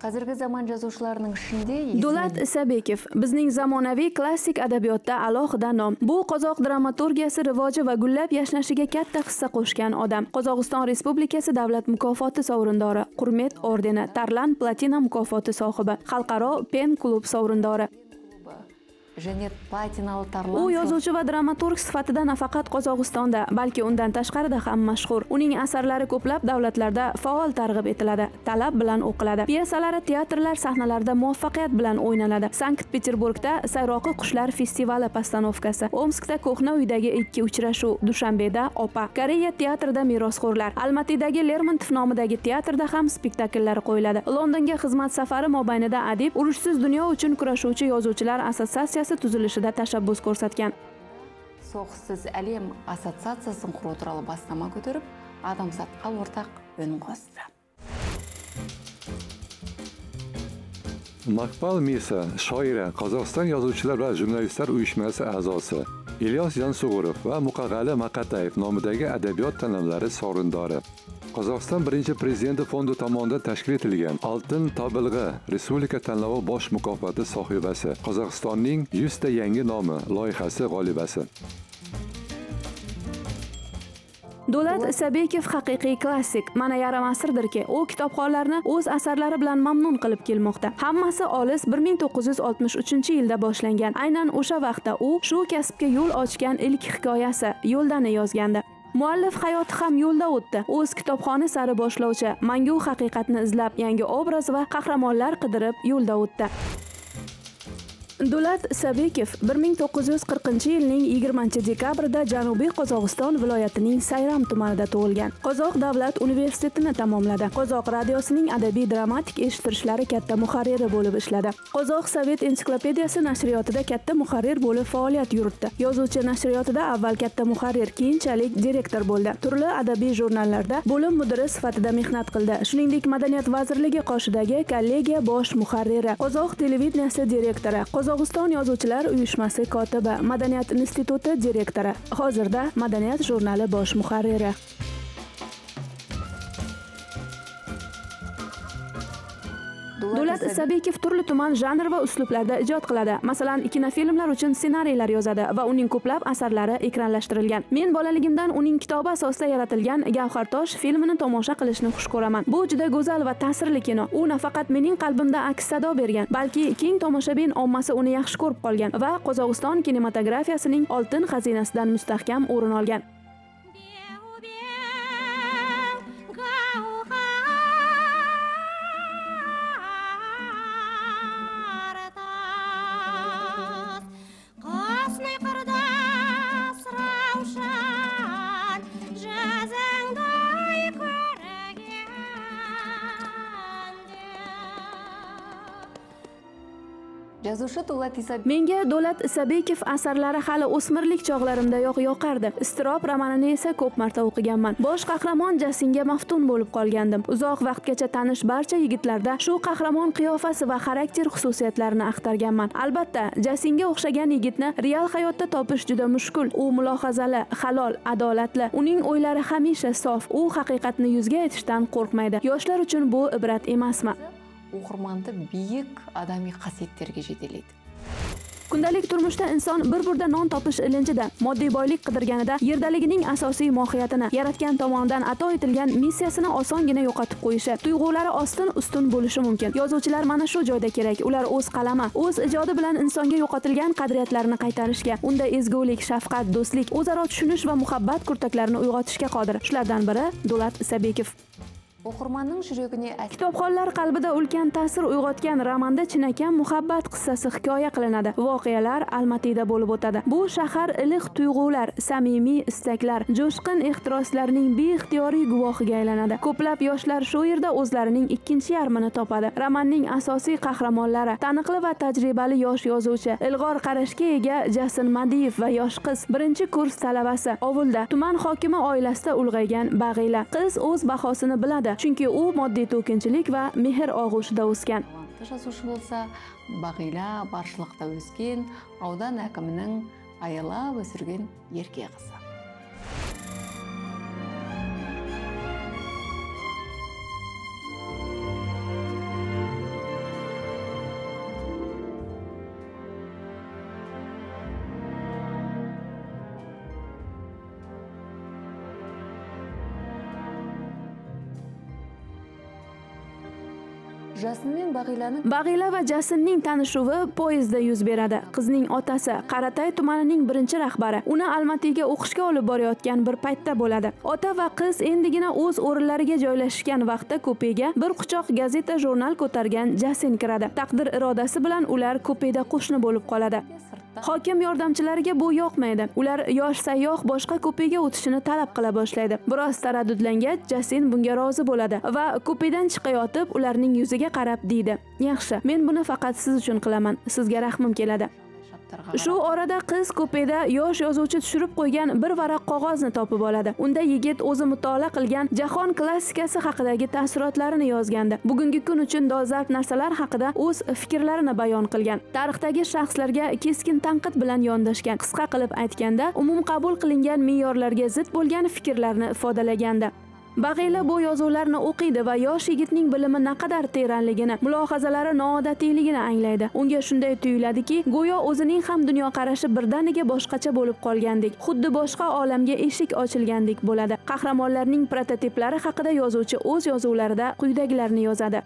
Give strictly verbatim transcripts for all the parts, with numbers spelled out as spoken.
Hozirgi zamon yozuvchilarining ishinde Do'lat Isabekov bizning zamonaviy klassik adabiyotda alohida nom. Bu qozoq dramaturgiyasi rivoji va gullab yashnashiga katta hissa qo'shgan odam. Qozog'iston Respublikasi davlat mukofoti sovrindori, Qurmet ordeni, Tarlan platina mukofoti sohibi, Xalqaro Pen klub sovrindori. U yozuvchi va dramaturg sifatida nafaqat Qozog'istonda, balki undan tashqarida ham mashhur. Uning asarlari ko'plab davlatlarda faol targ'ib etiladi, talab bilan o'qiladi. Pyesalari teatrlar sahnalarida muvaffaqiyat bilan o'ynaladi. Sankt-Peterburgda Sayroqi qushlar festivali postanovkasi, Omskda Ko'hna uydagi ikki uchrashuv, Dushanbeda Opa, Koreya teatrida merosxo'rlar, Almatidagi Lermontov nomidagi teatrda ham spektakllar qo'yiladi. Londonga xizmat safari mobaynida adib urushsiz dunyo uchun kurashuvchi yozuvchilar assotsiatsiyasi tuzilishida tashabbus ko'rsatgan. So'qsiz Alam assotsiatsiyasini qurib turali bastama ko'tarib, odamzodga o'rtaq ön qo'shdi. Maqpal Misa, shoira, Qozog'iston yozuvchilar va jurnalistlar uyushmasi a'zosi, Ilyos Jansug'urov va Muqagali Maqatayev nomidagi adabiyot tanlovlari sovrindori. Qozog'iston birinchi prezidenti fondi tomonidan tashkil etilgan Oltin Tobilg'i Respublika tanlovi bosh mukofoti sohibasi, Qozog'istonning yuz ta yangi nomi loyihasi g'olibasi. Do'lat Isabekov haqiqiy klassik. Mana yarim asrdirki, u kitobxonlarni o'z asarlari bilan mamnun qilib kelmoqda. Hammasi olis bir ming to'qqiz yuz oltmish uchinchi yilda boshlangan. Aynan o'sha vaqtda u shu kasbga yo'l ochgan ilk hikoyasi Yo'ldani yozgandi. Muallif hayoti ham yo'lda o'tdi. O'z kitobxona sari boshlovchi, mangu haqiqatni izlab, yangi obraz va qahramonlar qidirib yo'lda o'tdi. Do'lat Isabekov bir ming to'qqiz yuz qirqinchi yilning yigirmanchi dekabrida Janubiy Qozog'iston viloyatining Sayram tumanida tug'ilgan. Qozoq davlat universitetini tamomladi. Qozoq radiosining adabiy dramatik eshittirishlari katta muharriri bo'lib ishladi. Qozoq Sovet ensiklopediyasi nashriyotida katta muharrir bo'lib faoliyat yuritdi. Yozuvchi nashriyotida avval katta muharrir, keyinchalik direktor bo'ldi. Turli adabiy jurnallarda bo'lim mudiri sifatida mehnat qildi. Shuningdek, Madaniyat vazirligi qoshidagi kollegiya bosh muharriri, Qozoq televideniyasi direktori, Qozog'iston yozuvchilar uyushmasi kotibi, Madaniyat instituti direktori, hozirda Madaniyat jurnali bosh muharriri. Do'lat Isabekov turli tuman janr va uslublarda ijod qiladi. Masalan, kinofilmlar uchun ssenariylar yozadi va uning ko'plab asarlari ekranlashtirilgan. Men bolaligimdan uning kitobi asosida yaratilgan Gavhartosh filmini tomosha qilishni xush ko'raman. Bu juda go'zal va ta'sirli kino. U nafaqat mening qalbimda aks sado bergan, balki keng tomoshabin ommasi uni yaxshi ko'rib qolgan va Qozog'iston kinematografiyasining oltin xazinasidan mustahkam o'rin olgan. Menga Do'lat Isabekov asarlari hali o'smirlik chog'larimdayoq yoqardi. Istirob romanini esa ko'p marta o'qiganman. Bosh qahramon Jasinga maftun bo'lib qolgandim. Uzoq vaqtgacha tanish barcha yigitlarda shu qahramon qiyofasi va xarakter xususiyatlarini axtarganman. Albatta, Jasinga o'xshagan yigitni real hayotda topish juda mushkul. U mulohazali, halol, adolatli. Uning o'ylari hamisha sof. U haqiqatni yuzga aytishdan qo'rqmaydi. Yoshlar uchun bu ibrat emasmi? O'qirmanni buyuk odamiy qasiyatlarga yetelaydi. Kundalik turmushda inson bir burda non topish ilinjida, moddiy boylik qidirganida yerdaligining asosiy mohiyatini, yaratgan tomonidan ato etilgan missiyasini osongina yo'qotib qo'yishi, tuyg'ulari ostin-ustun bo'lishi mumkin. Yozuvchilar mana shu joyda kerak. Ular o'z qalami, o'z ijodi bilan insonga yo'qotilgan qadriyatlarni qaytarishga, unda ezgulik, shafqat, do'stlik, o'zaro tushunish va muhabbat kurtaklarini uyg'otishga qodir. Shulardan biri Do'lat Isabekov. O'qirmanning yuragini kitobxonlar qalbida ulkan ta'sir uyg'otgan romanda chinakam muhabbat qissasi hikoya qilinadi. Voqealar Almatida bo'lib o'tadi. Bu shahar iliq tuyg'ular, samimiy istaklar, jo'shqin ehtiroslarning beixtiyoriy guvohiga aylanadi. Ko'plab yoshlar shu yerda o'zlarining ikkinchi yarmini topadi. Romanning asosiy qahramonlari taniqli va tajribali yosh yozuvchi, ilg'or qarashga ega Jasin Madiyev va yosh qiz, birinchi kurs talabasi, ovulda tuman hokimi oilasida ulg'aygan Bag'ila. Qiz o'z bahosini biladi. Chunki u moddiy to'kinchilik va mehr og'ushida o'sgan. Yozuvchi bo'lsa, Bag'ila boshliqda o'sgan, audan hokimining ayolab o'sirgan erkak qizi. Jasin Bag'ilani Bag'ila va Jasinning tanishuvi poyezdda yuz beradi. Qizning otasi Qaratay tumanining birinchi rahbari uni Almatiga o'qishga olib borayotgan bir paytda bo'ladi. Ota va qiz endigina o'z o'rinlariga joylashgan vaqtda kupega bir quchoq gazeta jurnal ko'targan Jasin kiradi. Taqdir irodasi bilan ular kupeda qo'shni bo'lib qoladi. Hokim yordamchilariga bu yoqmaydi. Ular yosh sayyoh boshqa kupega o'tishini talab qila boshlaydi. Biroz taraddudlangach, Jasin bunga rozi bo'ladi va kupedan chiqayotib ularning yuziga qarab deydi: "Yaxshi, men buni faqat siz uchun qilaman. Sizga rahmim keladi." Shu orada qiz kupeda yosh yozuvchi tushirib qo'ygan bir varaq qog'ozni topib oladi. Unda yigit o'zi mutolaa qilgan jahon klassikasi haqidagi taassurotlarini yozgandi. Bugungi kun uchun dolzarb narsalar haqida o'z fikrlarini bayon qilgan. Tarixdagi shaxslarga keskin tanqid bilan yondashgan. Qisqa qilib aytganda, umumqabul qilingan me'yorlarga zid bo'lgan fikrlarni ifodalagandi. Bag'ila bu yozuvlarni o'qiydi va yosh yigitning bilimi naqadar teranligini, mulohazalari noodatiyligini anglaydi. Unga shunday tuyuladiki, go'yo o'zining ham dunyoqarashi birdaniga boshqacha bo'lib qolgandek, xuddi boshqa olamga eshik ochilgandek bo'ladi. Qahramonlarning prototiplari haqida yozuvchi o'z yozuvlarida quyidagilarni yozadi.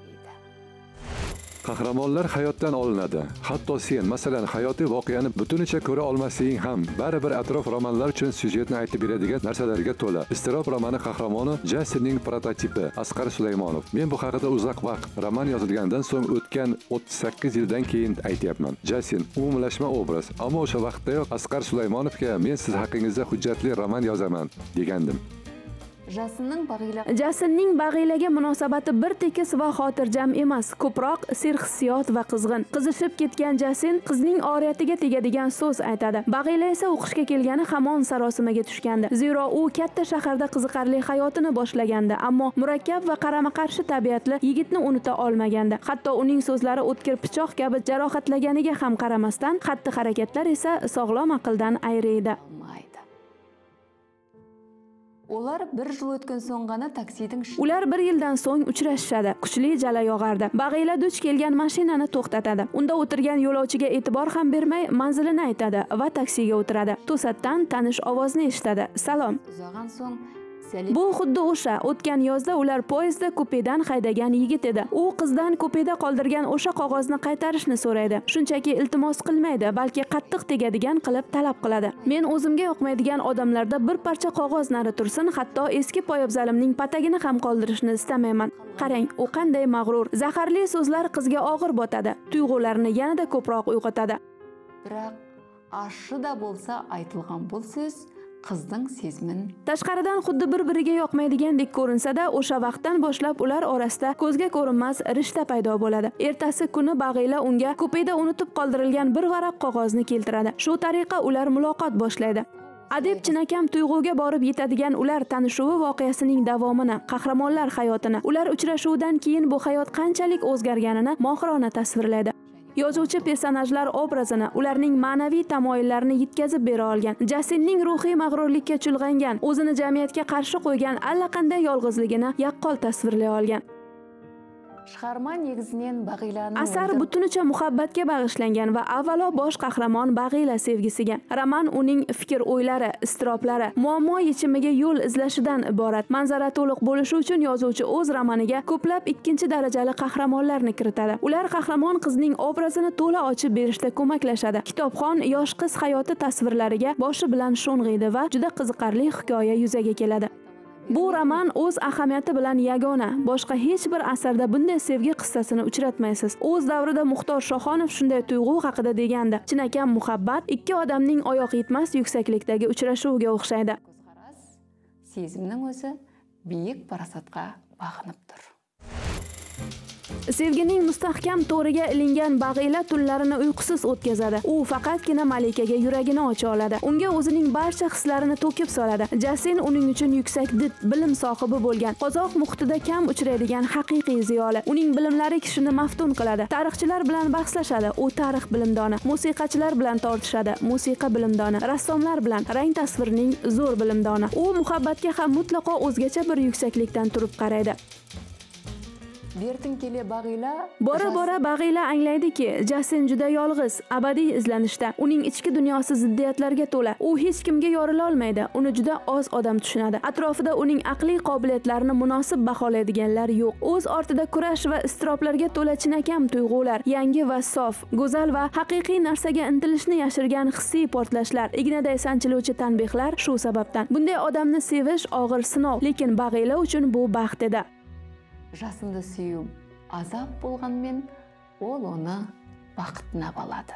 Qahramonlar hayotdan olinadi. Hatto sen, masalan, hayotiy voqeani butunicha ko'ra olmasliging ham baribir atrof romanlar uchun syujetni aytib beradigan narsalarga to'la. Iztirob romani qahramoni Jasinning prototipi Asqar Sulaymonov. Men bu haqida uzoq vaqt roman yozilgandan so'ng o'tgan o'ttiz sakkiz yildan keyin aytyapman. Jasin umumlashma obraz, ammo o'sha vaqtdayoq Asqar Sulaymonovga men siz haqingizda hujjatli roman yozaman degandim. Jasinning Bag'ila Jasinning Bag'ilaga munosabati bir tekis va xotirjam emas, ko'proq serhissiyot va qizg'in. Qizishib ketgan Jasin qizning oriyatiga tegadigan so'z aytadi. Bag'ila esa o'qishga kelgani hamon sarosimaga tushgandi. Zero u katta shaharda qiziqarli hayotini boshlagandi, ammo murakkab va qarama-qarshi tabiatli yigitni unuta olmagandi. Hatto uning so'zlari o'tkir pichoq kabi jarohatlaganiga ham qaramasdan, xatti-harakatlar esa sog'lom aqldan ayri edi. Ular bir yil o'tgan so'ng g'ana taksiding Ular bir yildan so'ng uchrashishadi. Kuchli jala yog'ardi. Bag'ila duch kelgan mashinani to'xtatadi. Unda o'tirgan yo'lovchiga e'tibor ham bermay manzilini aytadi va taksiga o'tiradi. To'satdan tanish ovozni eshitadi. Salom. Uzoqdan so'ng Bu xuddi o'sha o'tgan yozda ular poyezdda kupedan haydagan yigit edi. U qizdan kupeda qoldirgan o'sha qog'ozni qaytarishni so'raydi. Shunchaki iltimos qilmaydi, balki qattiq tegadigan qilib talab qiladi. Men o'zimga yoqmaydigan odamlarda bir parcha qog'oz nari tursin, hatto eski poyabzalimning patagini ham qoldirishni istamayman. Qarang, u qanday mag'rur. Zaharli so'zlar qizga og'ir botadi, tuyg'ularini yanada ko'proq uyg'otadi. Biroq ashida bo'lsa aytilgan bu so'z qizning sezmin. Tashqaridan xuddi bir-biriga yoqmaydigandek ko'rinsa-da, o'sha vaqtdan boshlab ular orasida ko'zga ko'rinmas rishta paydo bo'ladi. Ertasi kuni Bag'ila unga kupeda unutib qoldirilgan bir varaq qog'ozni keltiradi. Shu tariqa ular muloqot boshlaydi. Adib chinakam tuyg'uga borib yetadigan ular tanishuvi voqeasining davomini, qahramonlar hayotini, ular uchrashuvidan keyin bu hayot qanchalik o'zgarganini mohirona tasvirlaydi. Yozuvchi personajlar obrazini, ularning ma'naviy tamoyillarini yetkazib bera olgan. Jasinning ruhiy mag'rurlikka chulg'angan, o'zini jamiyatga qarshi qo'ygan allaqanday yolg'izligini yaqqol tasvirlay olgan. Chiqarma negizidan Bag'ilani Asar butunicha muhabbatga bag'ishlangan va avvalo bosh qahramon Bag'ila sevgisiga. Roman uning fikr-o'ylari, iztiroblari, muammo yechimiga yo'l izlashidan iborat. Manzara to'liq bo'lishi uchun yozuvchi o'z romaniga ko'plab ikkinchi darajali qahramonlarni kiritadi. Ular qahramon qizning obrazini to'la ochib berishda ko'maklashadi. Kitobxon yosh qiz hayoti tasvirlariga boshi bilan sho'ng'iydi va juda qiziqarli hikoya yuzaga keladi. Bu roman o'z ahamiyati bilan yagona. Boshqa hech bir asarda bunday sevgi qissasini uchratmaysiz. O'z davrida Muxtor Shoxonov shunday tuyg'u haqida degandi: chinakam muhabbat ikki odamning oyoq yetmas yuksaklikdagi uchrashuviga o'xshaydi. Sezimning o'zi buyuk parasatga bag'inibdir. Sevgining mustahkam to'riga ilingan Bag'ila tunlarini uyqusiz o'tkazadi. U faqatgina Malikaga yuragini ocha oladi. Unga o'zining barcha hislarini to'kib soladi. Jasin uning uchun yuksak did, bilim sohibi bo'lgan, qozoq muhitida kam uchraydigan haqiqiy ziyoli. Uning bilimlari kishini maftun qiladi. Tarixchilar bilan bahslashadi, u tarix bilimdoni. Musiqachilar bilan tortishadi, musiqa bilimdoni. Rassomlar bilan rang tasvirining zo'r bilimdoni. U muhabbatga ham mutlaqo o'zgacha bir yuksaklikdan turib qaraydi. bertin kele Bag'ila Bora bora Bag'ila anglaydiki, Jasin juda yolg'iz, abadiy izlanishda. Uning ichki dunyosi ziddiyatlarga to'la. U hech kimga yorila olmaydi. Uni juda oz odam tushunadi. Atrofida uning aqliy qobiliyatlarini munosib baholaydiganlar yo'q. O'z ortida kurash va iztiroblarga to'la chinakam tuyg'ular, yangi va sof, go'zal va haqiqiy narsaga intilishni yashirgan hissiy portlashlar, ignaday sanchiluvchi tanbehlar shu sababdan. Bunday odamni sevish og'ir sinov, lekin Bag'ila uchun bu baxt edi. Жасынды сүю азап болғанмен, ол оны бақытына балады.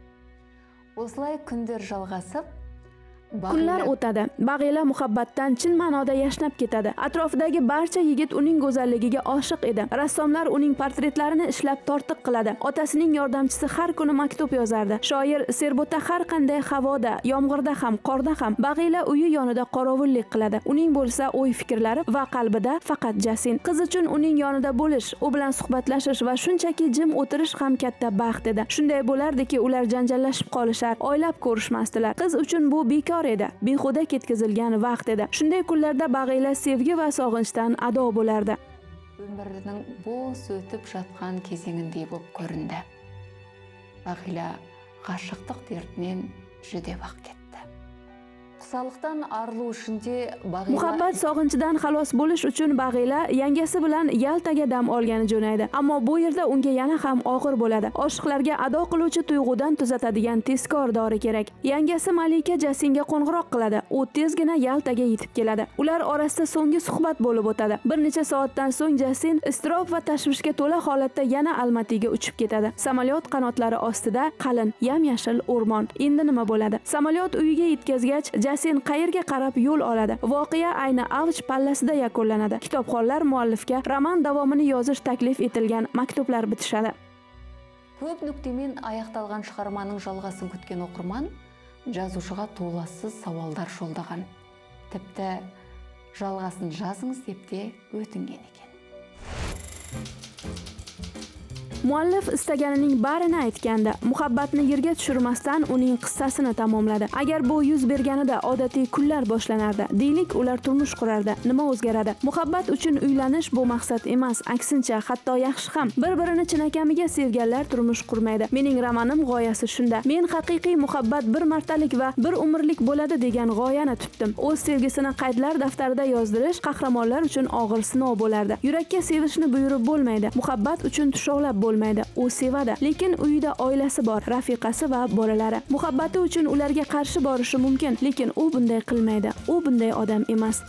Осылай күндер жалғасып, Kunlar o'tadi. Bag'ila muhabbatdan chin ma'noda yashnab ketadi. Atrofidagi barcha yigit uning go'zalligiga oshiq edi. Rassomlar uning portretlarini ishlab tortiq qiladi. Otasining yordamchisi har kuni maktub yozardi. Shoir Serbuta har qanday havoda, yomg'irda ham, qorda ham Bag'ila uyi yonida qorovullik qiladi. Uning bo'lsa o'y fikrlari va qalbida faqat Jasin. Qiz uchun uning yonida bo'lish, u bilan suhbatlashish va shunchaki jim o'tirish ham katta baxt edi. Shunday bo'lardiki, ular janjallashib qolishar, oylab ko'rishmasdilar. Qiz uchun bu bekor edi, behuda ketkazilgan vaqt edi. Shunday kunlarda Bag'ila sevgi va sog'inchdan ado bo'lardi. Өмірінің bo'z o'tib жатқан кезеңіндей болып көрінді. Bag'ila ғашықтық дертінен жүдеп ақ кетті. Qusaliqdan arılu uchunde Bag'ila Muhabbat sog'inchidan xalos bo'lish uchun Bag'ila yangasi bilan Yaltaga dam olgani jo'naydi. Ammo bu yerda unga yana ham og'ir bo'ladi. Oshiqlarga ado qiluvchi tuyg'udan tuzatadigan tezkor dori kerak. Yangasi Malika Jasinga qo'ng'iroq qiladi. U tezgina Yaltaga yetib keladi. Ular orasida so'nggi suhbat bo'lib o'tadi. Bir necha soatdan so'ng Jasin iztirob va tashvishga to'la holatda yana Almatiga uchib ketadi. Samolyot qanotlari ostida qalin, yam-yashil o'rmon. Endi nima bo'ladi? Samolyot uyiga yetkazgach, Jasin qayerga qarab yo'l oladi. Voqea ayni avj pallasida yakunlanadi. Kitobxonlar muallifga roman davomini yozish taklif etilgan maktublar bitishadi. Көп нүктемен аяқталған шығарманың жалғасын күткен оқырман жазушыға толассыз сауалдар жолдаған. Тіпті жалғасын жазыңыз деп те өтінген екен. Muallif istaganining barini aytganda, muhabbatni yerga tushirmasdan uning qissasini tamomladi. Agar bu yuz berganida odatiy kunlar boshlanardi. Deylik, ular turmush qurardi. Nima o'zgaradi? Muhabbat uchun uylanish bu maqsad emas, aksincha, hatto yaxshi ham. Bir-birini chinakamiga sevganlar turmush qurmaydi. Mening romanim g'oyasi shunda. Men haqiqiy muhabbat bir martalik va bir umrlik bo'ladi degan g'oyani tutdim. O'z sevgisini qaydlar daftarida yozdirish qahramonlar uchun og'ir sinov bo'lardi. Yurakka sevishni buyurib bo'lmaydi. Muhabbat uchun tushovlab bo'lmaydi. U sevadi, lekin uyida oilasi bor, rafiqasi va bolalari. Muhabbati uchun ularga qarshi borishi mumkin, lekin u bunday qilmaydi. U bunday odam emas.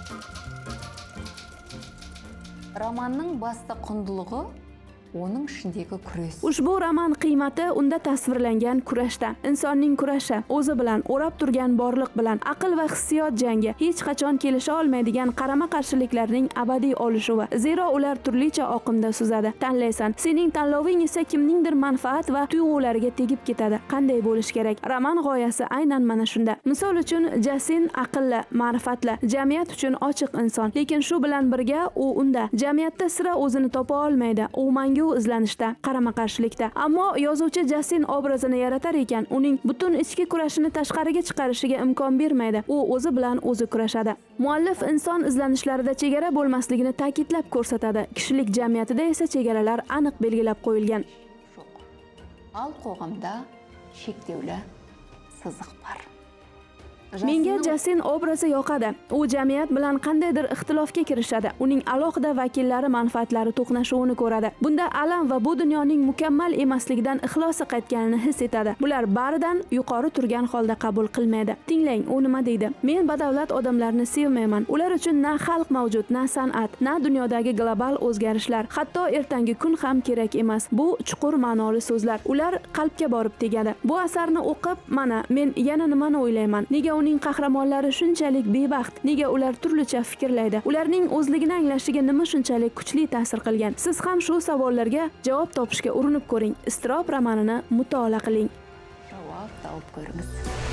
Romanning басты құндылығы оның ішіндегі күрес. Ushbu roman qiymati unda tasvirlangan kurashda. Insonning kurashi, o'zi bilan, o'rab turgan borliq bilan, aql va hissiyot jangi, hech qachon kelisha olmaydigan qarama-qarshiliklarning abadiy olishuvi. Zero ular turlicha oqimda suzadi. Tanlaysan, sening tanloving esa kimningdir manfaat va tuyg'ulariga tegib ketadi. Qanday bo'lish kerak? Roman g'oyasi aynan mana shunda. Misol uchun, Jasin aqlli, ma'rifatli, jamiyat uchun ochiq inson, lekin shu bilan birga u unda jamiyatda sira o'zini topa olmaydi. U mangu izlanishda, qarama-qarshilikda. Ammo yozuvchi Jasin obrazini yaratar ekan, uning butun ichki kurashini tashqariga chiqarishiga imkon bermaydi. U o'zi bilan o'zi kurashadi. Muallif inson izlanishlarida chegara bo'lmasligini ta'kidlab ko'rsatadi. Kishilik jamiyatida esa chegaralar aniq belgilab qo'yilgan. Al qo'g'imda cheklovli siziq bor. Menga Jasin obrazi yoqadi. U jamiyat bilan qandaydir ixtilofga kirishadi. Uning alohida vakillari manfaatlari to'qnashuvini ko'radi. Bunda alam va bu dunyoning mukammal emasligidan ixlosi qaytganini his etadi. Bular baridan yuqori turgan holda qabul qilmaydi. Tinglang, u nima deydi? Men badavlat odamlarni sevmayman. Ular uchun na xalq mavjud, na san'at, na dunyodagi global o'zgarishlar, hatto ertangi kun ham kerak emas. Bu chuqur ma'noli so'zlar. Ular qalbga borib tegadi. Bu asarni o'qib, mana men yana nimani o'ylayman? Nega uning qahramonlari shunchalik bebaxt? Nega ular turlicha fikrlaydi? Ularning o'zligini anglashiga nima shunchalik kuchli ta'sir qilgan? Siz ham shu savollarga javob topishga urinib ko'ring. Iztirob romanini mutolaa qiling. Javob topib ko'ringiz.